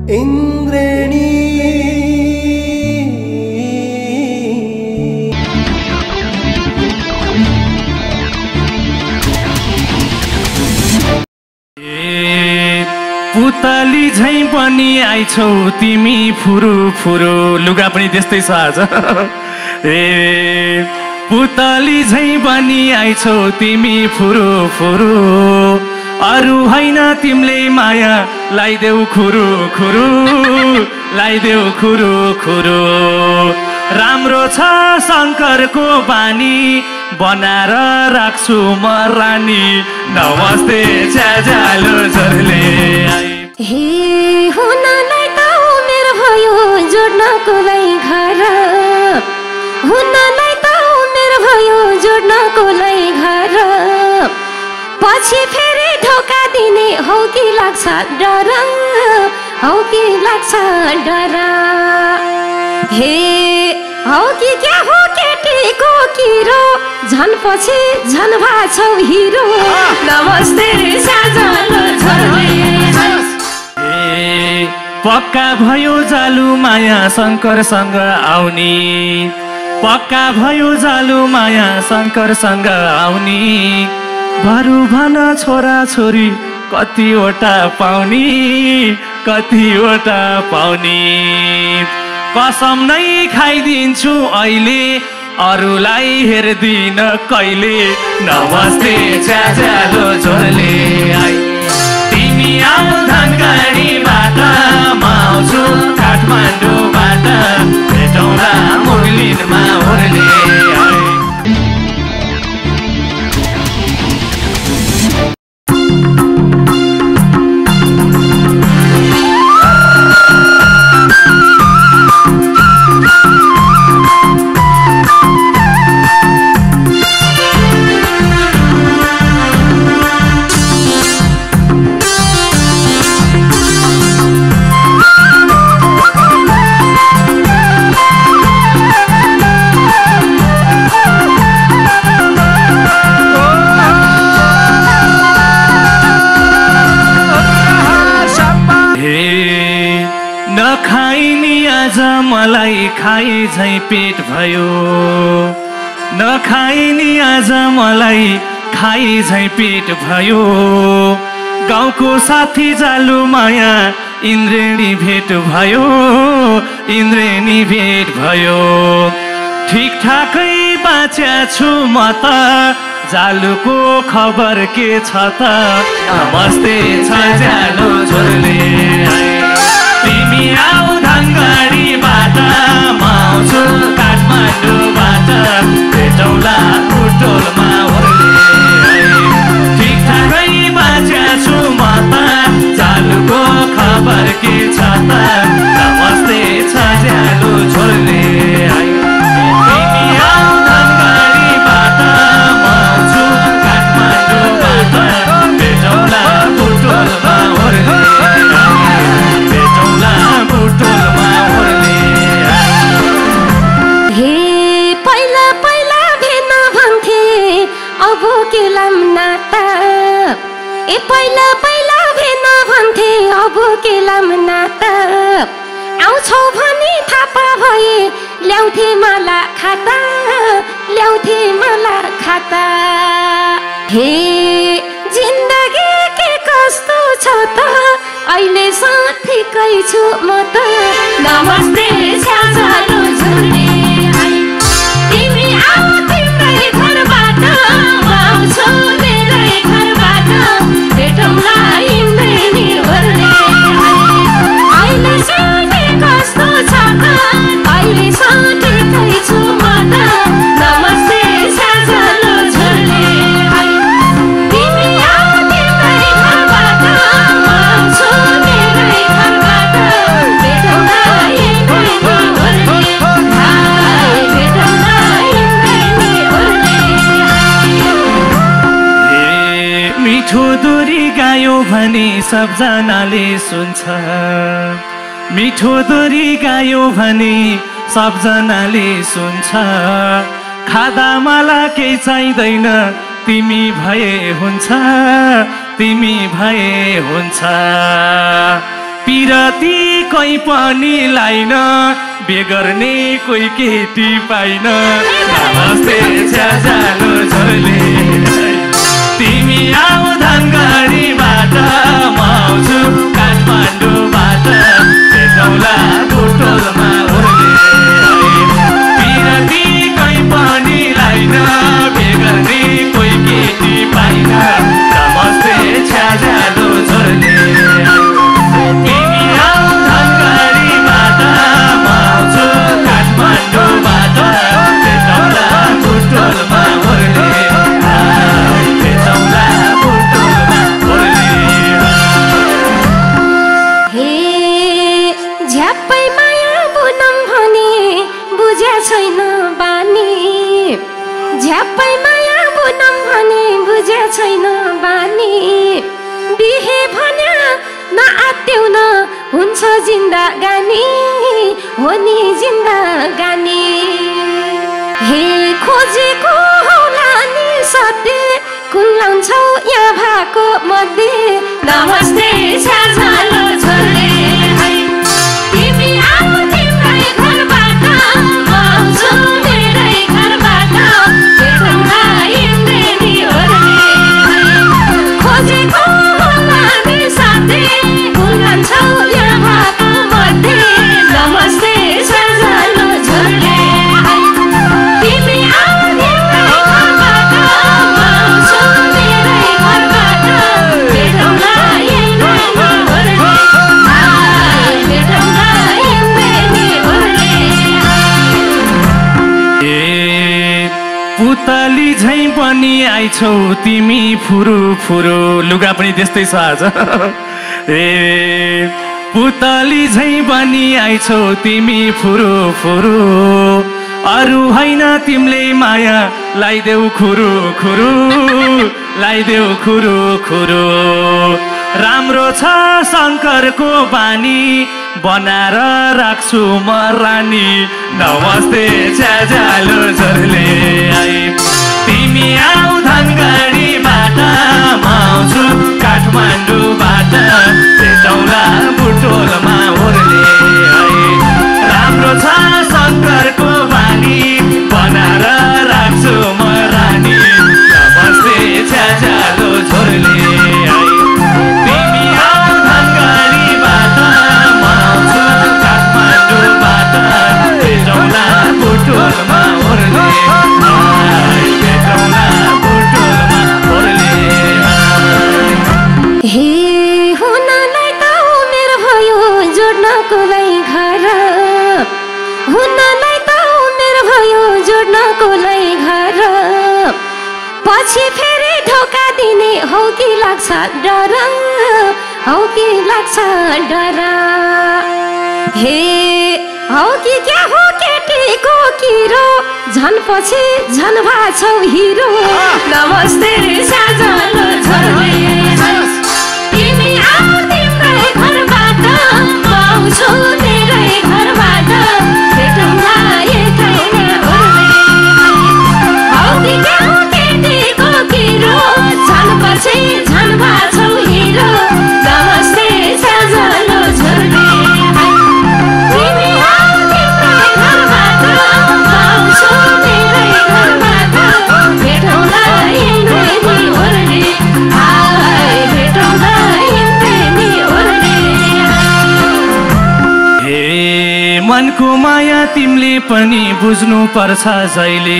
इन्द्रेणी पुतली झै पनि आइछौ तिमी फुरु फुरु लुगा पनि त्यस्तै छ आज पुतली झै पनि आइछौ तिमी फुरु फुरु अरु हैन तिमीले माया लाइदेऊ खुरु खुरु लाइदेऊ खुरु खुरु राम्रो छ शङ्करको बानी बनाएर राख्छु म रानी नमस्ते च्याजालो झरले हे हुनलाई त उमेर भयो जोड्नको लागि घर हुनलाई त उमेर भयो जोड्नको लागि घर पछि फेरि धोका दिने हौ कि लाग्छ डर हौ कि लाग्छ डर हे हौ कि क्या हो केटीको किरो झन पछि झन भाछौ हिरो नमस्ते साजलो झरले पक्का भयो जालु माया शङ्करसँग आउने पक्का भयो जालु माया शङ्करसँग आउने बरु भन छोरा छोरी कतिवटा पाउने कतिवटा पाउने कसम नै खाइदिन्छु अहिले अरूलाई हेर्दिन कहिले नमस्ते च्याजालो झोरले आई तिमी आऊ धनगढीबाट म आउँछु काठमाडौँबाट भेटौँला मुरलिनमा ओर्ले आई मलाई खाइ झै पेट भयो नखाइनी आज मलाई खाइ झै पेट भयो गाउँको साथी जालु माया इन्द्रेणी भेट भयो इन्द्रेणी भेट भयो ठिक ठाकै बाँच्या छु म त जालुको खबर के छ त नमस्ते छ जालु झोरले तिमी आऊ धनगढीबाट म आउँछु काठमाडौँबाट भेटौँला बुटोलमा ओर्ले ठिक ठाकै बाँच्या छु म त जालुको खबर के छ त नमस्ते छ जालु झोरले तिमी आऊ धनगढीबाट म आउँछु काठमाडौँबाट भेटौँला बुटोलमा ओर्ले पहिला पहिला भेन भन्थे अब केलाम नाता आउँछौ भनी थापा भए ल्याउँथे माला खाता ल्याउँथे माला खाता हे जिन्दगी के कस्तो छ त अहिले साथीकै छु म त नमस्ते साजलो झुले तिमी आऊ तिम्रै घरबाट म आउँछु मेरै घरबाट भेटौँला इन्द्रेणी ओर्ले अहिले साथी कस्तो छ त अहिले साथीकै छु म त नमस्ते साजलो झोरले तिमी आऊ तिम्रै घरबाट म आउँछु मेरै घरबाट भेटौँला इन्द्रेणी ओर्ले भेटौँला इन्द्रेणी ओर्ले मिठो दोरी गायो भने सबजनाले सुन्छ मिठो दोरी गायो भने सबजनाले सुन्छ खादा मला केही चाहिँदैन तिमी भए हुन्छ तिमी भए हुन्छ पिरती कोही पनि लाइन बेगर्ने कोही केटी पाइन नमस्ते छ्याजालो छोरीले तिमी आऊ धनगढीबाट म आउँछु काठमाडौँबाट भेटौँला बुटोलमा ओर्ले पिरती कोही पनि लाइन बेगर्ने कोही केटी पाइन नमस्ते छ्याजालो छोरीले तिमी आऊ धनगढीबाट म आउँछु काठमाडौँबाट भेटौँला बुटोलमा ओर्ले भेटौँला बुटोलमा ओर्ले हे झ्याप्पै माया बुनम भने बुझ्या छैन बानी झ्याप्पै माया बुनम भने बुझ्या छैन बानी बिहे भन्या नआत्याउ न हुन्छ जिन्दगानी हो नि जिन्दगानी हे खोजेको होला नि सधैँ कुन लाउँछौ यहाँ भएको मध्ये नमस्ते छ्याजालो छोरीले तिमी आऊ तिम्रै घरबाट म आउँछु मेरै घरबाट भेटौँला इन्द्रेणी ओर्ले खोजेको होला नि सधैँ कुन लान्छौ यहाँ भएको मध्ये नमस्ते छ्याजालो छोरीले तिमी आऊ तिम्रै घरबाट म आउँछु मेरै घरबाट भेटौँला इन्द्रेणी ओर्ले भेटौँला इन्द्रेणी ओर्ले ए पुतली झैँ पनि आइछौ तिमी फुरु फुरु लुगा पनि त्यस्तै छ आज ए पुतली झैँ पनि आइछौ तिमी फुरु फुरु अरू होइन तिमीले माया लाइदेऊ खुरु खुरु लाइदेऊ खुरु खुरु राम्रो छ शङ्करको बानी बनाएर राख्छु म रानी नमस्ते छ्याजालो छोरीले तिमी आऊ धनगढीबाट म आउँछु काठमाडौँबाट भेटौँला बुटोलमा ओर्ले राम्रो छ शङ्करको बानी बनाएर राख्छु म रानी नमस्ते छ्याजालो छोरीले तिमी आऊ धनगढीबाट म आउँछु काठमाडौँबाट भेटौँला बुटोलमा ओर्ले भेटौँला बुटोलमा ओर्ले हे हुनलाई त उमेर भयो जोड्नको लागि घर हुनलाई त उमेर भयो जोड्नको लागि घर पछि फेरि धोका दिने हौ कि लाग्छ डर हौ कि लाग्छ डर हे हौ कि क्या हो केटीको किरो झन् पछि झन् भाछौ हिरो नमस्ते छ्याजालो छोरीले तिमी आऊ तिम्रै घरबाट म आउँछु मेरै घरबाट भेटौँला एकैमा ओर्ले हौ कि क्या हो केटीको किरो झन् पछि झन् भाछौ हिरो नमस्ते छ्याजालो छोरीले तिमी आऊ तिम्रै घरबाट म आउँछु मेरै घरबाट भेटौँला इन्द्रेणी ओर्ले भेटौँला इन्द्रेणी ओर्ले हे मनको माया तिमीले पनि बुझ्नु पर्छ जहिले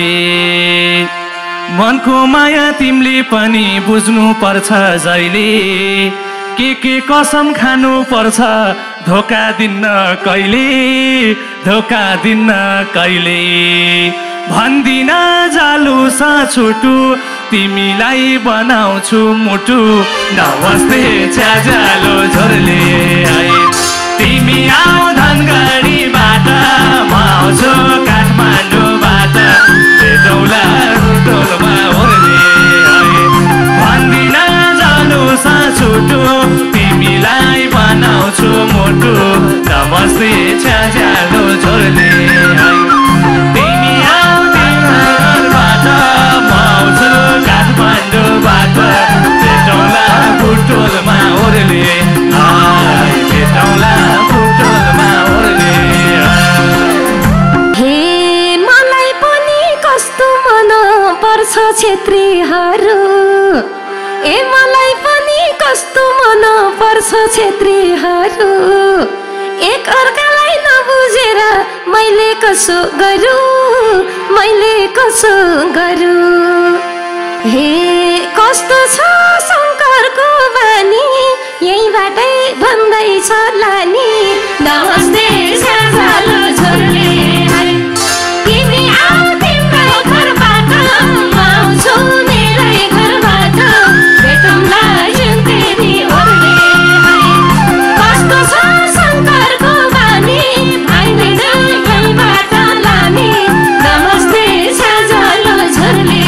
मनको माया तिमीले पनि बुझ्नु पर्छ जहिले के कसम खानु पर्छ धोका दिन्न कहिले धोका दिन्न कहिले भन्दिन जालु सा छुटु तिमीलाई बनाउँछु मुटु नमस्ते छ्याजालो छोरीले तिमी आऊ धनगढीबाट म आउँछु काठमाडौँबाट भेटौँला बुटोलमा ओर्ले भन्दिन जालु सा छुटु तिमीलाई बनाउँछु मुटु नमस्ते छ्याजालो छोरीले तिमी आऊ तिमीबाट म आउँछु काठमाडौँबाट भेटौँला बुटोलमा ओर्ले भेटौँला छेत्रीहरू ए मलाई पनि कस्तो मन पर्छ छेत्रीहरू एक अर्कालाई नबुझेर मैले कसो गरौँ हे कस्तो छ शङ्करको बानी यहीँबाटै भन्दैछ लानी नमस्ते साझालो छोरीले तिमी आऊ तिम्रै घरबाट म आउँछु मेरै घरबाट भेटौँला जिउँदै ओर्ले कस्तो छ शङ्करको बानी आइँदैन यहीँबाट लानी नमस्ते साझालो छोरीले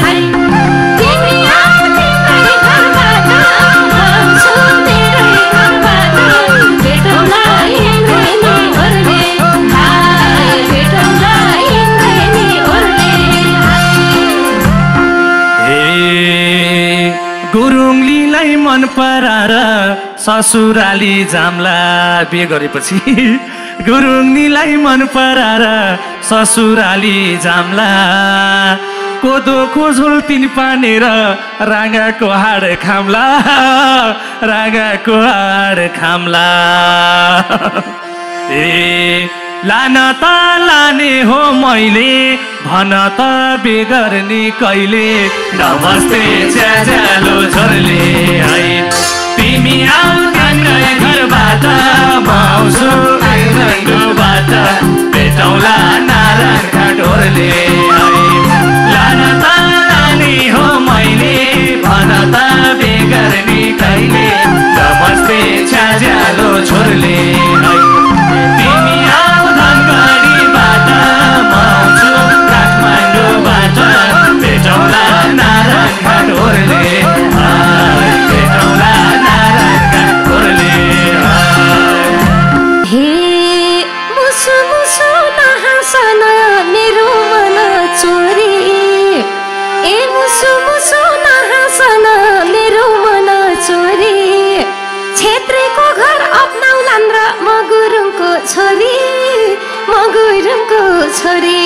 गुरुङलीलाई मन पराएर ससुराली जाम्ला बिहे गरेपछि गुरुङलीलाई मन पराएर ससुराली जाम्ला कोदोको झोल तिन पानेर राँगाको हाड खाम्ला राँगाको हाड खाम्ला ए लान त लाने हो मैले भन त बेगर्ने कहिले नमस्ते च्यालो छोरीले है तिमी आऊ तिम्रै घरबाट म आउँछु घरबाट भेटौँला नारायण घाटोरले लान त लाने हो मैले भन त बेगर्ने कहिले नमस्ते च्यालो छोरीले है तिमी आऊ धनगढीबाट म आउँछु काठमाडौँबाट भेटौँला नारायण घाटोरले भेटौँला नारायण घाटोरले हे मुसु मुसु नहाँसन मेरो मन चोरी ए मुसु मुसु नहाँसन मेरो मन चोरी छेत्रीको घर अपनाउलान् र म गुरुङको छोरी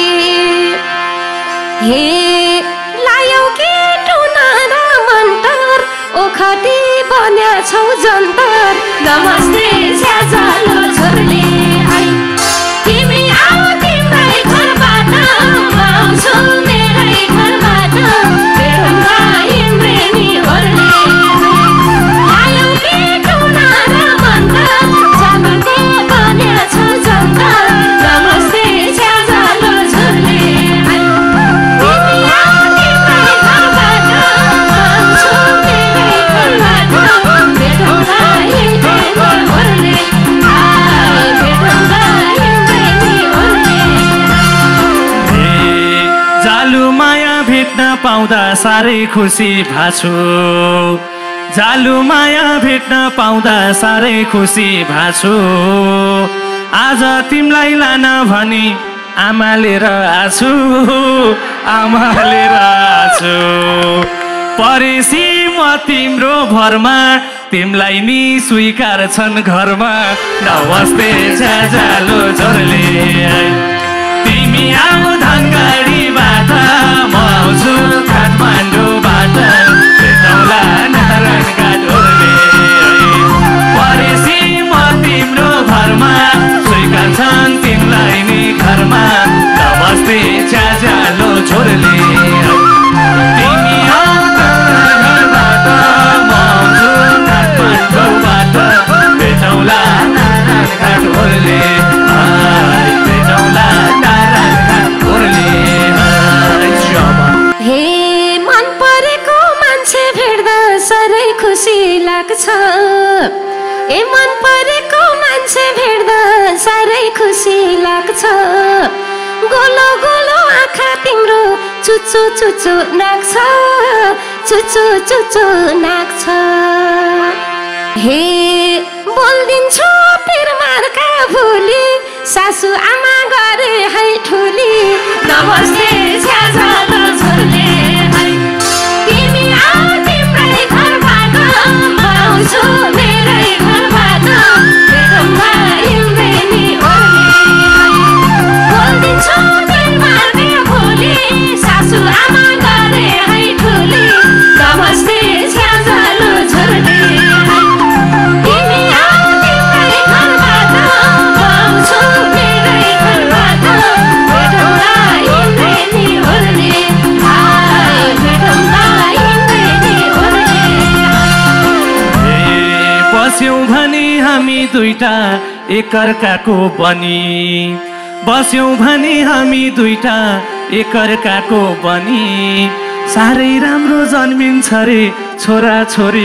हे लायौ के टुना र मन्टर ओखती बन्या छौ जन्तर नमस्ते स्याजालो छोरीले तिमी आऊ तिम्रै घरबाट म आउँछु मेरै घरबाट भेटौँला इन्द्रेणी ओर्ले लायौ के टुना र मन्टर चामलको बन्या छौ जन्तर नमस्ते स्याजालो छोरीले तिमी आऊ तिम्रै घरबाट म आउँछु मेरै घरबाट भेटौँला इन्द्रेणी ओर्ले भेटौँला इन्द्रेणी ओर्ले जालु माया भेट्न पाउँदा साह्रै खुसी भाछु जालु माया भेट्न पाउँदा साह्रै खुसी भाछु आज तिमीलाई लान भनी आमाले र आछु परेसी म तिम्रो भरमा तिमीलाई नि स्वीकार छन् घरमा नमस्ते च्यालो छोरीले तिमी आऊ धनगढीबाट म आउँछु काठमाडौँबाट भेटौँला नारायण घाटोरले परेसी म तिम्रो घरमा स्वीकार छन् तिमीलाई नि घरमा नमस्ते च्यालो छोरीले तिमी आऊ घरबाट म आउँछु काठमाडौँबाट भेटौँला नारायण घाटोरले भेटौँला नारायण घाटोरले हे मन परेको मान्छे भेट्दा साह्रै खुसी लाग्छ ए मन परेको मान्छे भेट्दा साह्रै खुसी लाग्छ गोलो गोलो आँखा तिम्रो चुचो चुचो नाग्छ हे बोल्दिन्छु पिरमारका भोलि सासु आमा गरे है ठुली नमस्ते स्याजालो छोरीले तिमी आऊ तिम्रै घरबाट म आउँछु मेरै घरबाट भेटौँला इन्द्रेणी ओर्ले बोल्दिन्छु पिरमारका भोलि सासु आमा गरे है दुईटा एकअर्काको बनी बस्यौं भने हामी दुईटा एकअर्काको बनी साह्रै राम्रो जन्मिन्छ रे छोरा छोरी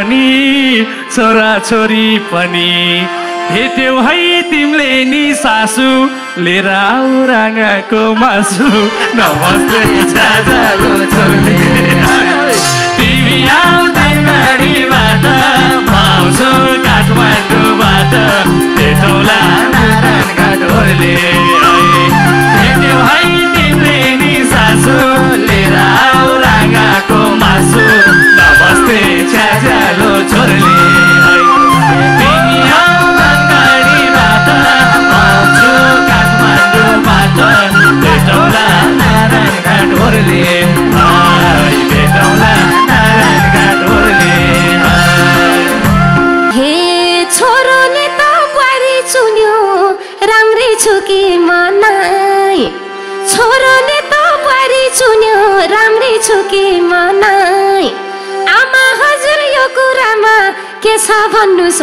पनि भेट्यौ है तिमीले नि सासु लिएर आऊ राँगाको मासु नमस्ते छाजाको छोरीले तिमी आऊ दाङमाडीबाट आउँछु काठमाडौँबाट भेटौँला नारायणका ढोरले भेट्यौ है तिमीले नि सासु लिएर आऊ राँगाको मासु नमस्ते छाजालो छोरीले तिमी आऊ दाङमाडीबाट आउँछु काठमाडौँबाट भेटौँला नारायणका ढोरले भेटौँला नारायणका ढोरले हे छोरोले त बुहारी चुन्यो राम्रै छु कि मनाई छोरोले त बुहारी चुन्यो राम्रै छु कि मनाई आमा हजुर यो कुरामा के छ भन्नुस्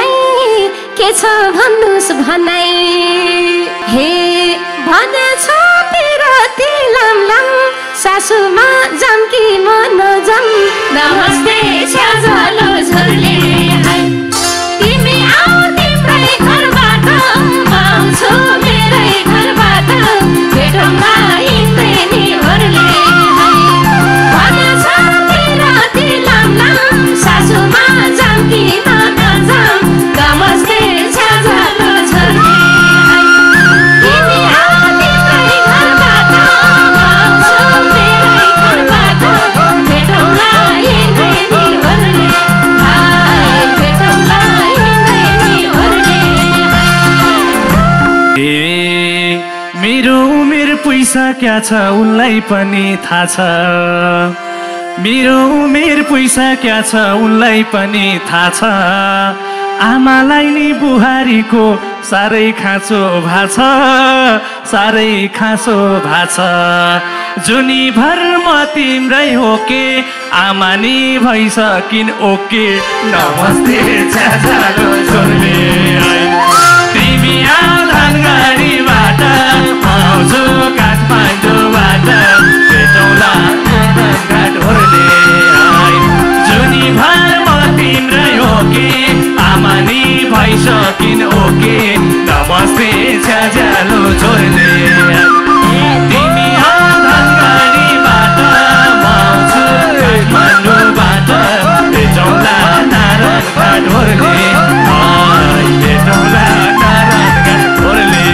भनाई हे भने छ पिरती लामलाम सासुमा जाम कि म नजाम नमस्ते छ्याजलो झोरले तिमी आऊ तिम्रै घरबाट म आउँछु मेरै घरबाट भेटौँला इन्द्रेणी होरले भने छ पिरती लामलाम सासुमा जाम कि म नजाम नमस्ते छ्याजलो झोरले तिमी आऊ तिम्रै घरबाट म आउँछु मेरै घरबाट भेटौँला इन्द्रेणी होरले भेटौँला इन्द्रेणी होरले मेरो उमेर पैसा क्या छ उनलाई पनि थाहा छ मेरो उमेर पैसा क्या छ उनलाई पनि थाहा छ आमालाई नि बुहारीको साह्रै खाँचो भाछ जुनीभर म तिम्रै हो के आमा नि भइसकिन् ओके नमस्ते छ्याजालो छोरले तिमी आऊ धनगढीबाट आउँछु काठमाडौँबाट भेटौँला नारायणका ढोरले जुनीभर म तिम्रै हो के आमा नि भइसकिन् ओके नमस्ते छ्याजालो छोरले तिमी आऊ धनगढीबाट म आउँछु काठमाडौँबाट भेटौँला नारायणका ढोरले भेटौँला नारायणका ढोरले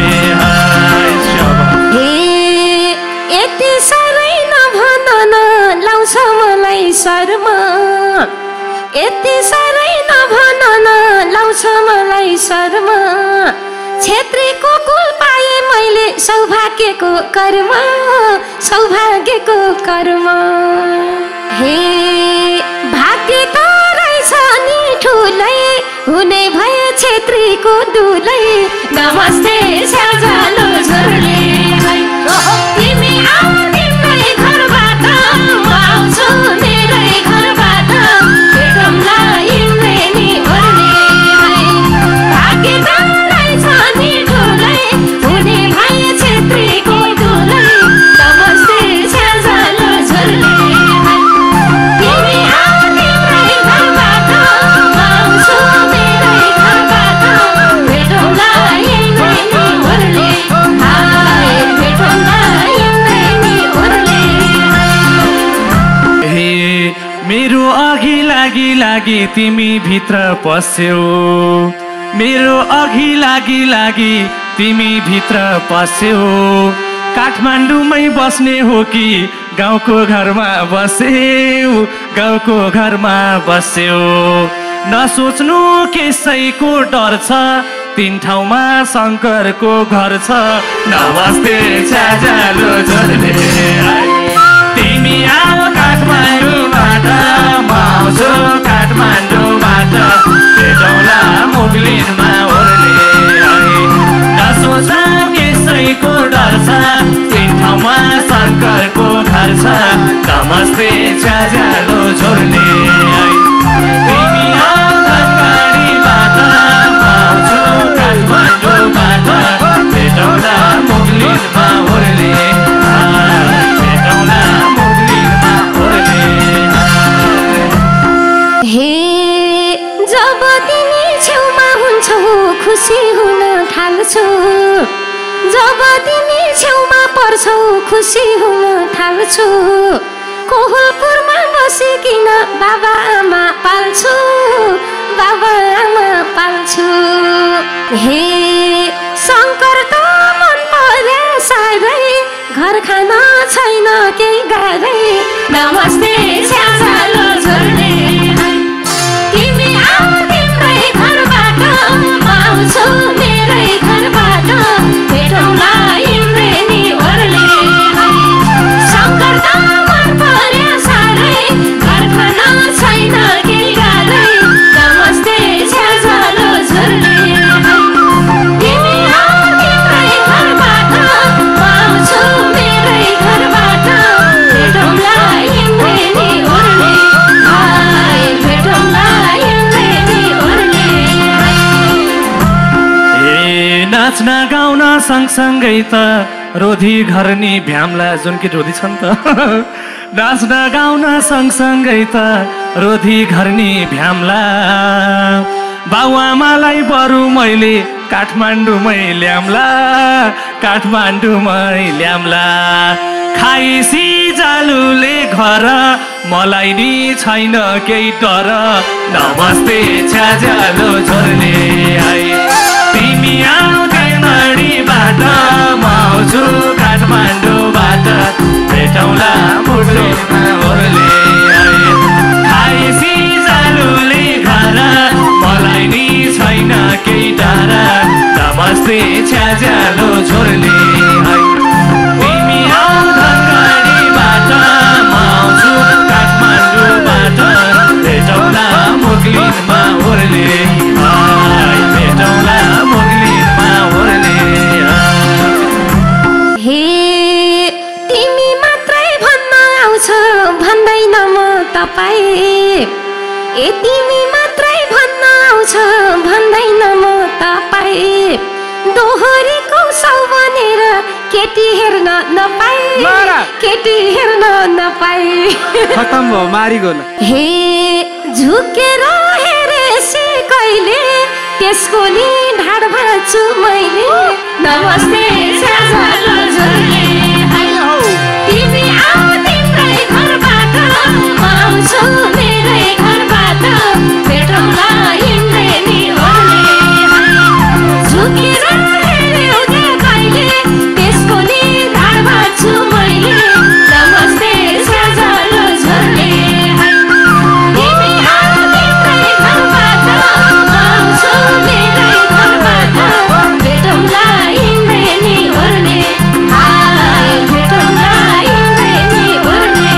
हे यति साह्रै नभन न लाउँछ मलाई शर्मा यति साह्रै नभन न लाउँछ मलाई शर्मा छेत्रीको कुल पाएँ मैले सौभाग्यको कर्म हे भाग्य त रहेछ नि ठुलै हुने भए छेत्रीको दुलै नमस्ते छ्याजालो झोरले तिमी आऊ तिम्रै घरबाट म आउँछु मेरै घरबाट भेटौँला इन्द्रेणी होरले भाग्य त रहेछ नि ठुलै हुने भए छेत्रीको दुलै नमस्ते छ्याजालो झोरले तिमी आऊ तिम्रै घरबाट म आउँछु मेरै घरबाट भेटौँला इन्द्रेणी होरले भेटौँला इन्द्रेणी होरले मेरो अघि लागि तिमी भित्र पस्यौ मेरो अघि लागि तिमी भित्र पस्यौ काठमाडौँमै बस्ने हो कि गाउँको घरमा बस्यौ नसोच्नु कसैको डर छ तीन ठाउँमा शङ्करको घर छ नमस्ते छ्याजालो झोरले तिमी आऊ काठमाडौँबाट म आउँछु काठमाडौँबाट भेटौँला मुगलिनमा होरले नसोच कसैको डर छ तीन ठाउँमा शङ्करको घर छ नमस्ते छ्याजालो झोरले तिमी आऊ धनगढीबाट थाल्छु जब तिमी छेउमा पर्छौ खुसी हुन थाल्छु कोहलपुरमा बसिकिन बाबा आमा पाल्छु बाबा आमा पाल्छु हे शङ्कर त मन पर्या साह्रै घर खाना छैन केही गाह्रै नमस्ते स्याहालो झोर्ने तिमी आऊ तिम्रै घरबाट म आउँछु मेरै घरबाट भेटौँला इन्द्रेणी ओर्ले शङ्कर त मन पर्या साह्रै घर खाना छैन केही गाह्रै नमस्ते स्याहालो झोर्ने तिमी आऊ तिम्रै घरबाट म आउँछु मेरै घरबाट भेटौँला इन्द्रेणी ओर्ले भेटौँला इन्द्रेणी ओर्ले नाच्न गाउन सँगसँगै त रोधी घर नि भ्याम्ला जुन कि रोधी छन् त नाच्न गाउन सँगसँगै त रोधी घर नि भ्याम्ला बाबुआमालाई बरु मैले काठमाडौँमै ल्याम्ला काठमाडौँमै ल्याम्ला खाइसी जालुले घर मलाई नि छैन केही डर नमस्ते छ्याजालो झोर्ने तिमी आऊ बाट म आउँछु काठमाडौँबाट भेटौँला मुटुमा ओर्ले खाइसी जालुले घर मलाई नि छैन केही डर नमस्ते छ्याजालो झोर्ने तिमी आऊ धनगढीबाट म आउँछु काठमाडौँबाट भेटौँला मुगलिनमा ओर्ले भेटौँला मुगलिनमा ओर्ले हे तिमी मात्रै भन्न आउँछ भन्दैन म तपाईँ ए तिमी मात्रै भन्न आउँछ भन्दैन म तपाईँ दोहोरीको सौ बनेर केटी हेर्न नपाई केटी हेर्न नपाई खतम भयो मारिगो न हे झुकेर हेरेसी कहिले त्यसको नि ढाड भाँच्छु मैले नमस्ते स्याहालो झोर्ने तिमी आऊ तिम्रै घरबाट म आउँछु मेरै घरबाट भेटौँला इन्द्रेणी ओर्ले झुकेर हेऱ्यौ कहिले त्यसको नि ढाड भाँच्छु मैले नमस्ते स्याहालो झोर्ने तिमी आऊ तिम्रै घरबाट म आउँछु मेरै घरबाट भेटौँला इन्द्रेणी ओर्ने भेटौँला इन्द्रेणी ओर्ने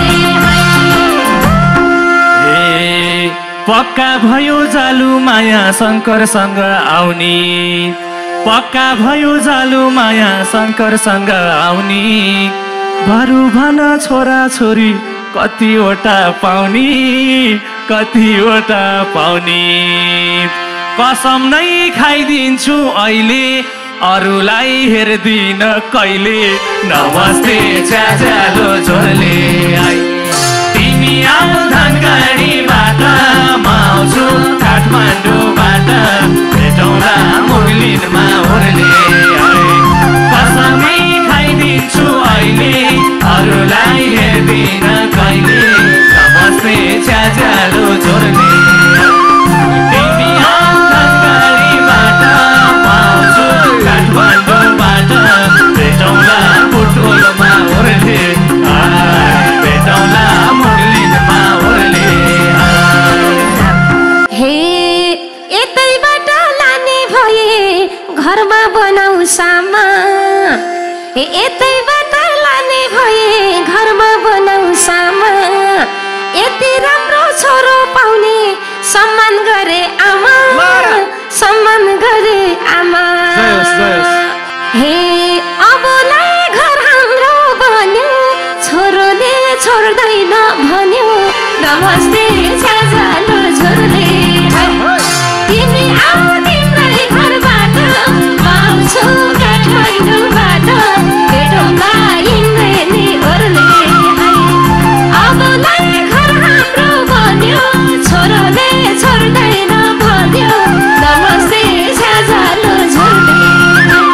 पक्का भयो जालु माया शङ्करसँग आउने पक्का भयो जालु माया शङ्करसँग आउने बरु भन छोरा छोरी कतिवटा पाउने कतिवटा पाउने कसम नै खाइदिन्छु अहिले अरूलाई हेर्दिन कहिले नमस्ते छ्याजालो झोर्ले तिमी आऊ धनगढीबाट म आउँछु काठमाडौँबाट भेटौँला मुगलिनमा ओर्ले कसमै खाइदिन्छु अहिले अरूलाई हेर्दिन कहिले नमस्ते छ्याजालो झोर्ने तिमी आऊ धनगढीबाट म आउँछु काठमाडौँबाट भेटौँला बुटोलमा ओर्ले भेटौँला मुगलिनमा ओर्ले हे यतैबाट लाने भए घरमा बनाऊ सामा यतैबाट लाने भए घरमा बनाऊ सामा यति राम्रो छोरो पाउने सम्मान गरे आमा सम्मान गरे आमा हे अबलाई घर हाम्रो बन्यो छोरोले छोड्दैन भन्यो नमस्ते छ्याजालो झोर्ले तिमी आऊ तिम्रै घरबाट म आउँछु काठमाडौँबाट भेटौँला इन्द्रेणी ओर्ले अबलाई घर हाम्रो बन्यो छोरोले छोड्दैन भन्यो नमस्ते छ्याजालो झोर्ले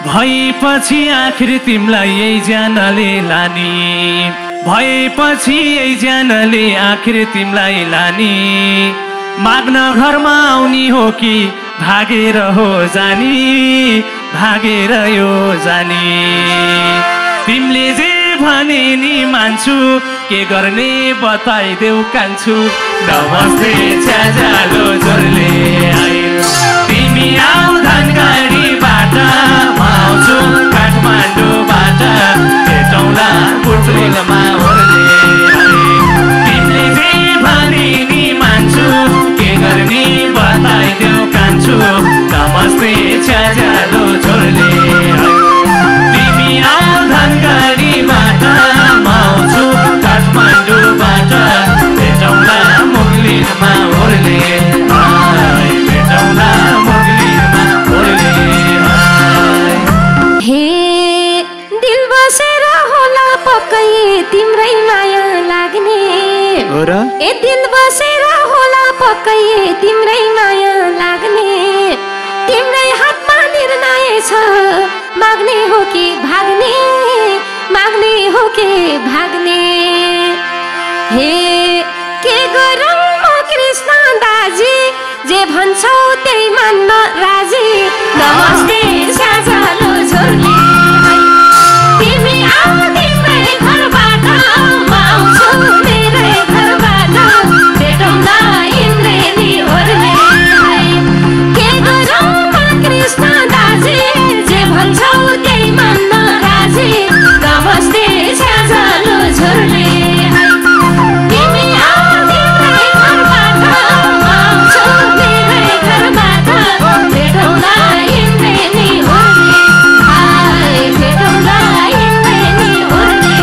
भएपछि आखिर तिमीलाई यही ज्यानले लानी भएपछि यही ज्यानले आखिर तिमीलाई लानी माग्न घरमा आउनी हो कि भागेर हो जानी भागेर यो जानी तिमीले जे भने नि मान्छु के गर्ने बताइदेऊ कान्छु नमस्ते छ्याजालो जोरले आयो तिमी आऊ धनगढीबाट म आउँछु काठमाडौँबाट भेटौँला बुटुलमा ओर्ले तिमीले जे भने नि मान्छु के गर्ने बताइदेऊ कान्छु नमस्ते छ्याजालो जोरले आयो तिमी आऊ धनगढीबाट म आउँछु काठमाडौँबाट भेटौँला मुगलिनमा ओर्ले भेटौँला मुगलिनमा ओर्ले हे दिल बसेर होला पक्कै तिम्रै माया लाग्ने ए दिल बसेर होला पक्कै तिम्रै माया लाग्ने तिम्रै हातमा निर्णय छ माग्ने हो कि भाग्ने माग्ने हो कि भाग्ने हे के गरौँ म कृष्ण दाजी जे भन्छौ त्यही मान्न राजी नमस्ते साझालो छोरले तिमी आऊ तिम्रै घरबाट म आउँछु मेरै घरबाट भेटौँला इन्द्रेणी ओर्ले के गरौँ म कृष्ण दाजी जे भन्छौ त्यही मान्न राजी नमस्ते साझालो छोरले तिमी आऊ तिम्रै घरबाट म आउँछु मेरै घरबाट भेटौँला इन्द्रेणी ओर्ले भेटौँला इन्द्रेणी ओर्ले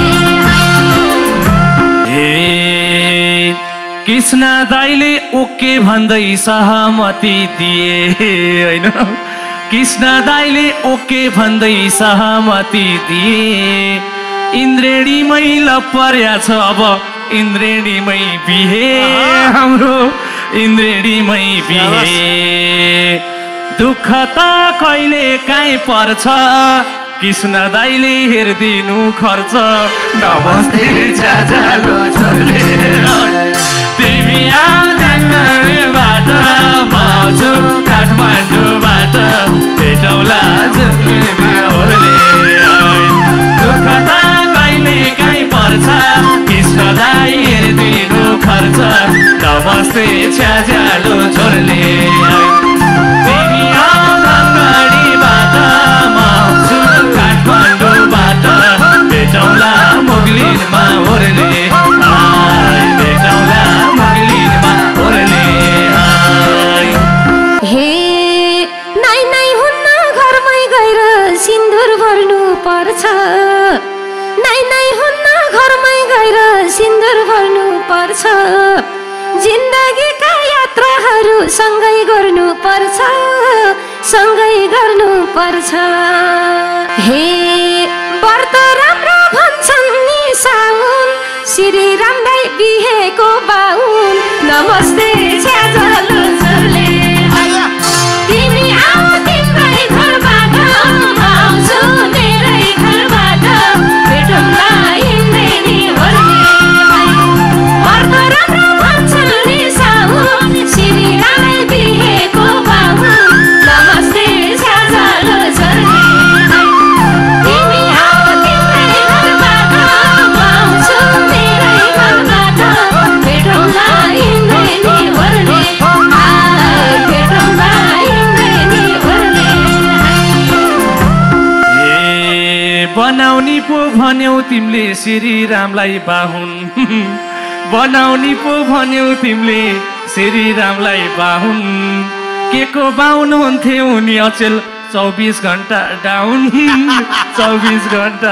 हे कृष्ण दाइले ओके भन्दै सहमति दिए होइन कृष्ण दाइले ओके भन्दै सहमति दिए इन्द्रेणीमै लपर्या छ अब इन्द्रेणीमै बिहे हाम्रो इन्द्रेणीमै बिहे दुःख त कहिले काहीँ पर्छ कृष्ण दाइले हेरिदिनु खर्च नमस्ते छ्याजालो छोरले तिमी आऊ धनगढीबाट म आउँछु काठमाडौँबाट भेटौँला जुम्लीमा ओर्ले दुःख त कहिले काहीँ पर्छ कृष्ण दाइ हेरिदिनु खर्च नमस्ते छ्याजालो छोरले तिमी आऊ धनगढीबाट म आउँछु काठमाडौँबाट भेटौँला मुगलिनमा ओर्ले भेटौँला मुगलिनमा ओर्ले हे नाइ नाइ हुन्न घरमै गएर सिन्दुर भर्नु पर्छ नाइ नाइ हुन्न घरमै गएर सिन्दुर भर्नु पर्छ जिन्दगीका यात्राहरू सँगै गर्नु पर्छ सँगै गर्नु पर्छ हे व्रत राम्रो भन्छन् नि साउन श्री रामलाई बिहेको बाहुन नमस्ते छ्याजालो छोरले तिमी आऊ तिम्रै घरबाट म आउँछु मेरै घरबाट भेटौँला इन्द्रेणी ओर्ले व्रत राम्रो भन्छन् नि साउन श्री रामलाई बिहेको बाहुन नमस्ते छ्याजालो छोरले तिमी आऊ तिम्रै घरबाट म आउँछु मेरै घरबाट भेटौँला इन्द्रेणी ओर्ले भेटौँला इन्द्रेणी ओर्ले बनाउने पो भन्यौ तिमीले श्री रामलाई बाहुन बनाउने पो भन्यौ तिमीले श्री रामलाई बाहुन के को बाहुन हुन्थे उनी अचेल 24 घण्टा डाउन 24 घण्टा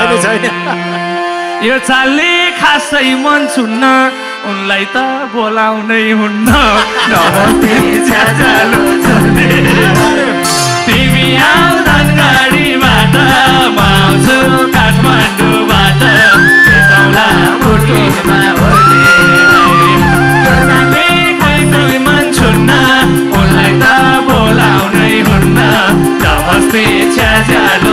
यो चालले खासै मन छुन्न उनलाई त बोलाउनै हुन्न नमस्ते छ्याजालो छोरले तिमी आऊ धनगढीबाट म आउँछु काठमाडौँबाट भेटौँला बुटुलमा ओर्ले खासै मन छुन्न उनलाई त बोलाउनै हुन्न नमस्ते छ्याजालो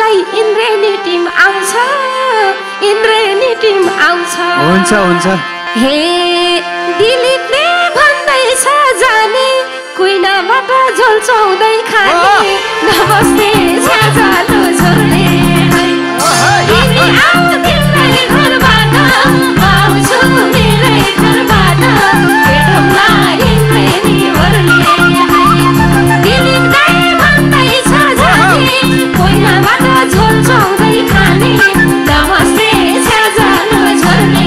भेट्नलाई इन्द्रेणी टिम आउँछ इन्द्रेणी टिम आउँछ हुन्छ हुन्छ हे दिलीपले भन्दैछ जाने कुइनाबाट झोल्चाउँदै खाने नमस्ते छ्याजालो झोले तिमी आऊ तिम्रै घरबाट आउँछु मेरै घरबाट भेटौँला इन्द्रेणी ओर्ले दिलीप दाइ भन्दैछ जाने कुइनाबाट झोल्चाउँदै खाने नमस्ते छ्याजालो झोले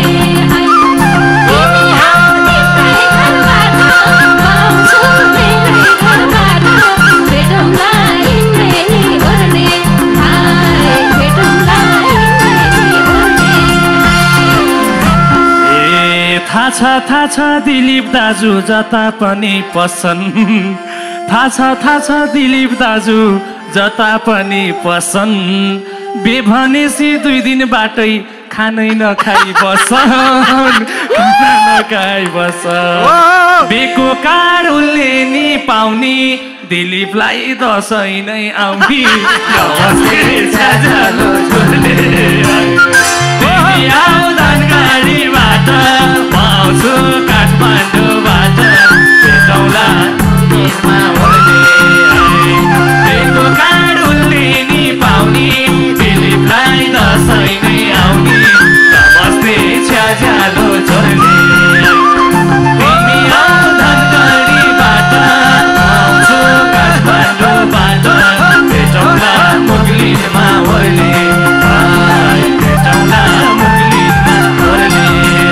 थाहा छ दिलीप दाजु जता पनि पसन्द थाहा छ दिलीप दाजु जता पनि पसन्द बेभनेसी 2 दिन बाटै खानै नखाइ बसन खाना नखाइ बसन बेको कार्ड उसले नि पाउने दिलीपलाई दसैँ नै आउने नमस्ते छ्याजालो झोले तिमी आऊ धनगढीबाट आउँछु काठमाडौँबाट भेटौँला निरमा ओर्ले बेको कार्ड उसले नि पाउने दिलीपलाई दसैँ नै आउने नमस्ते छ्याजालो झोले तिमी आऊ धनगढीबाट आउँछु काठमाडौँबाट भेटौँला मुगलिनमा ओर्ले भेटौँला मुगलिनमा ओर्ले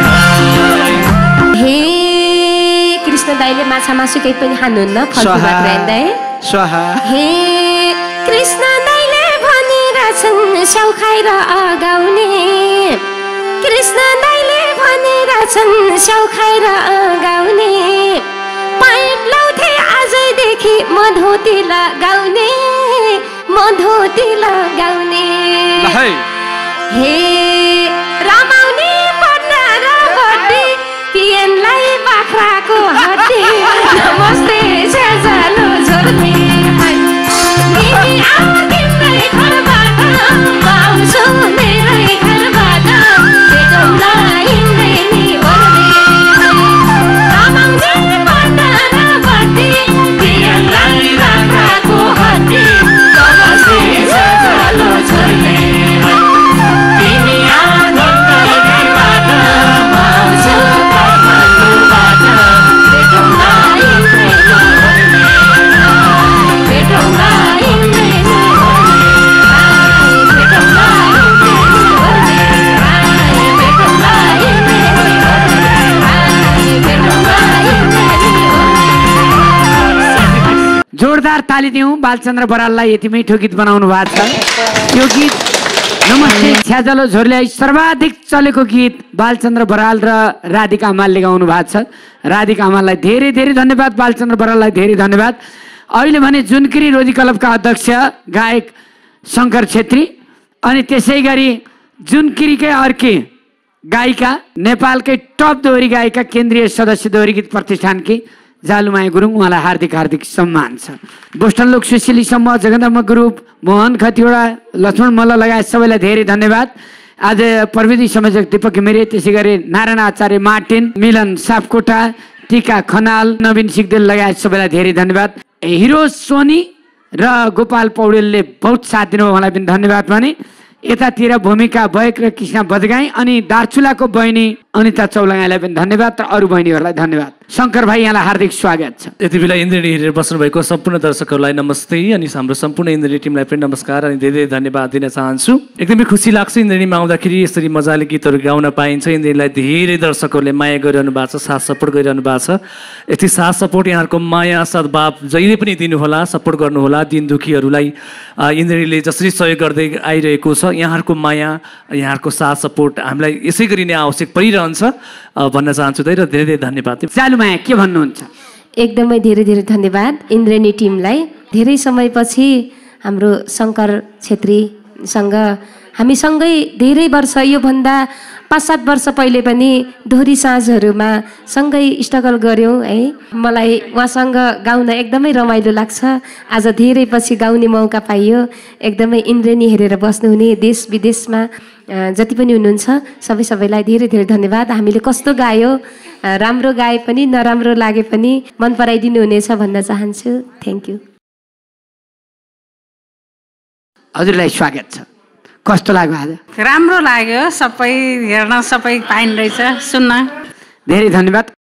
दाइले माछा मासु केही पनि खानुहुन्न स्वाहा हे कृष्ण दाइले भनिरहेछन् स्याउ खाएर अगाउने कृष्ण दाइले भनिरहेछन् स्याउ खाएर अगाउने पाइप लाउँथे आजैदेखि मधोती लगाउने हे रमाउने पर्दा र बड्डी पिएनलाई बाख्राको हड्डी नमस्ते छ्याजालो झोले तिमी आऊ तिम्रै घरबाट आउँछु मेरै घरबाट भेटौँला इन्द्रेणी ओर्ले रमाउने पर्दा र बड्डी पिएनलाई बाख्राको हड्डी नमस्ते छ्याजालो झोले तिमी आऊ धनगढीबाट आउँछु जोरदार ताली दिउँ बालचन्द्र बराललाई यतिमै ठोकित बनाउनु भएको छ यो गीत नमस्ते छ्याजालो झोरले सर्वाधिक चलेको गीत बालचन्द्र बराल र राधिका हमालले गाउनु भएको छ राधिका हमाललाई धेरै धेरै धन्यवाद बालचन्द्र बराललाई धेरै धन्यवाद अहिले भने जुनकिरी रोजी क्लबका अध्यक्ष गायक शङ्कर छेत्री अनि त्यसै गरी जुनकिरीकै अर्की गायिका नेपालकै टप दोहोरी गायिका केन्द्रीय सदस्य दोहोरी गीत प्रतिष्ठानकी जालुमाया गुरुङ उहाँलाई हार्दिक हार्दिक सम्मान छ बोस्टन लोक सुशीली समूह जगदम्ब ग्रुप मोहन खतिवडा लक्ष्मण मल्ल लगायत सबैलाई धेरै धन्यवाद आज प्रविधि संयोजक दीपक घिमिरे त्यसै गरी नारायण आचार्य मार्टिन मिलन सापकोटा टीका खनाल नवीन सिगदेल लगायत सबैलाई धेरै धन्यवाद हिरो सोनी र गोपाल पौडेलले बहुत साथ दिनुभयो उहाँलाई पनि धन्यवाद भने यतातिर भूमिका भयक र कृष्ण बजगाई अनि दार्चुलाको बहिनी अनिता चौलागाईलाई पनि धन्यवाद र अरू बहिनीहरूलाई धन्यवाद शङ्कर भाइ यहाँलाई हार्दिक स्वागत छ यति बेला इन्द्रेणी हेरेर बस्नुभएको सम्पूर्ण दर्शकहरूलाई नमस्ते अनि हाम्रो सम्पूर्ण इन्द्रेणी टिमलाई पनि नमस्कार अनि धेरै धन्यवाद दिन चाहन्छु एकदमै खुसी लाग्छ इन्द्रेणीमा आउँदाखेरि यसरी मजाले गीतहरू गाउन पाइन्छ इन्द्रेणीलाई धेरै दर्शकहरूले माया गरिरहनु भएको छ साथ सपोर्ट गरिरहनु भएको छ यति साथ सपोर्ट यहाँहरूको माया सद्भाव जहिले पनि दिनुहोला सपोर्ट गर्नुहोला दिन दुखीहरूलाई इन्द्रेणीले जसरी सहयोग गर्दै आइरहेको छ यहाँहरूको माया यहाँहरूको साथ सपोर्ट हामीलाई यसै गरी नै आवश्यक परिरहन्छ भन्न चाहन्छु र धेरै धेरै धन्यवाद जालुमाया के भन्नुहुन्छ एकदमै धेरै धेरै धन्यवाद इन्द्रेणी टिमलाई धेरै समयपछि हाम्रो शङ्कर छेत्रीसँग हामीसँगै धेरै वर्ष योभन्दा 5-7 वर्ष पहिले पनि दोहोरी साँझहरूमा सँगै स्ट्रगल गऱ्यौँ है। मलाई उहाँसँग गाउन एकदमै रमाइलो लाग्छ। आज धेरै पछि गाउने मौका पाइयो। एकदमै इन्द्रेणी हेरेर बस्नुहुने देश विदेशमा जति पनि हुनुहुन्छ सबैलाई धेरै धेरै धन्यवाद। हामीले कस्तो गायो, राम्रो गाए पनि नराम्रो लागे पनि मन पराइदिनु हुनेछ भन्न चाहन्छु। Thank you. हजुरलाई स्वागत छ। कस्तो लाग्यो आज? राम्रो लाग्यो। सबै हेर्न सबै पाइन रहेछ, सुन्न। धेरै धन्यवाद।